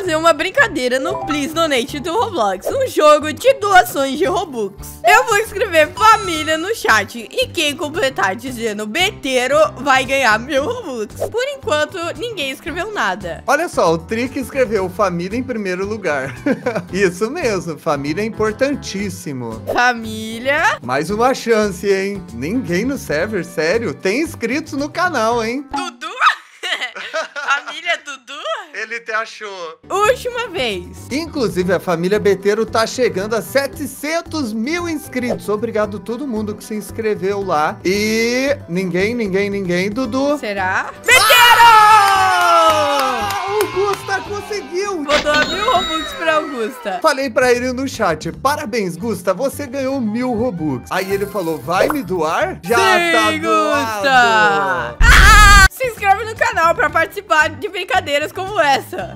fazer uma brincadeira no Please Donate do Roblox, um jogo de doações de Robux. Eu vou escrever família no chat e quem completar dizendo Beteiro vai ganhar 1000 Robux. Por enquanto, ninguém escreveu nada. Olha só, o Trick escreveu família em primeiro lugar. Isso mesmo, família é importantíssimo. Família. Mais uma chance, hein? Ninguém no server, sério? Tem inscritos no canal, hein? Dudu? Família Dudu? Ele te achou. Última vez. Inclusive, a família Beteiro tá chegando a 700 mil inscritos. Obrigado a todo mundo que se inscreveu lá. E ninguém, Dudu. Será? Beteiro! Augusta conseguiu! Vou doar 1000 Robux pra Augusta. Falei pra ele no chat, parabéns, Gusta, você ganhou 1000 Robux. Aí ele falou, vai me doar? Já Sim, tá Gusta! doado! Se inscreve no canal pra participar de brincadeiras como essa.